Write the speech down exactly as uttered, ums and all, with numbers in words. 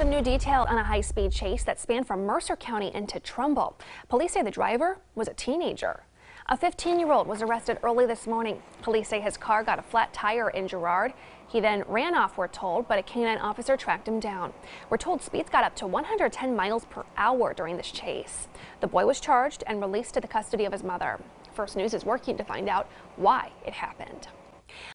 some new detail on a high-speed chase that spanned from Mercer County into Trumbull. Police say the driver was a teenager. A fifteen-year-old was arrested early this morning. Police say his car got a flat tire in Girard. He then ran off, we're told, but a canine officer tracked him down. We're told speeds got up to one hundred ten miles per hour during this chase. The boy was charged and released to the custody of his mother. First News is working to find out why it happened.